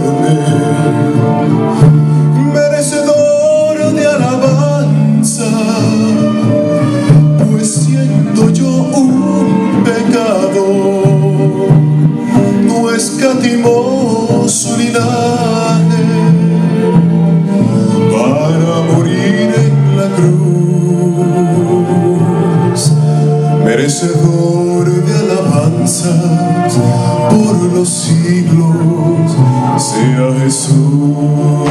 salvarme, merecedor de alabanza, pues siendo yo un pecador, no escatimó su linaje para morir en la cruz, merecedor de alabanzas por los siglos sea Jesús.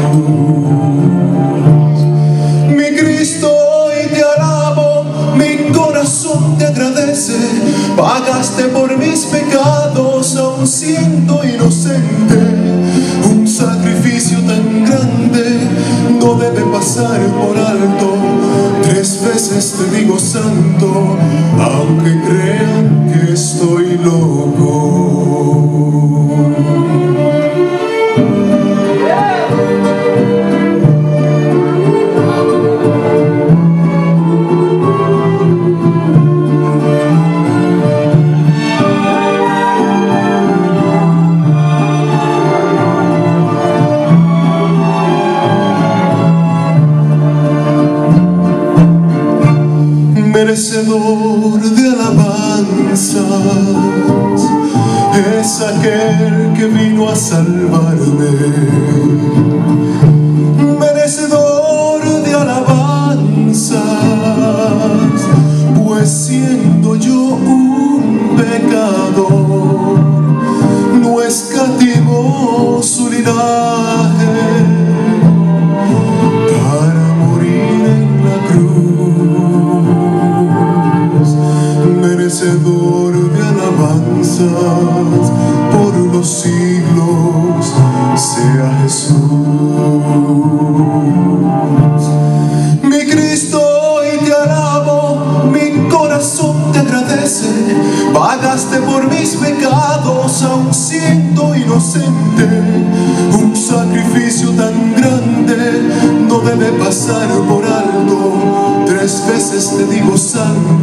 Mi Cristo, hoy te alabo, mi corazón te agradece, pagaste por mis pecados aun siendo inocente. Un sacrificio tan grande no debe pasar por alto. 3 veces te digo santo, aunque crean que estoy loco. Merecedor de alabanzas es aquel que vino a salvarme, merecedor de alabanzas, pues siendo yo un pecador, no escatimó su linaje para morir en la cruz, merecedor de alabanzas por los siglos sea Jesús. Mi Cristo, hoy te alabo, mi corazón te agradece, pagaste por mis pecados aun siendo inocente. Un sacrificio tan grande no debe pasar por alto. 3 veces te digo santo,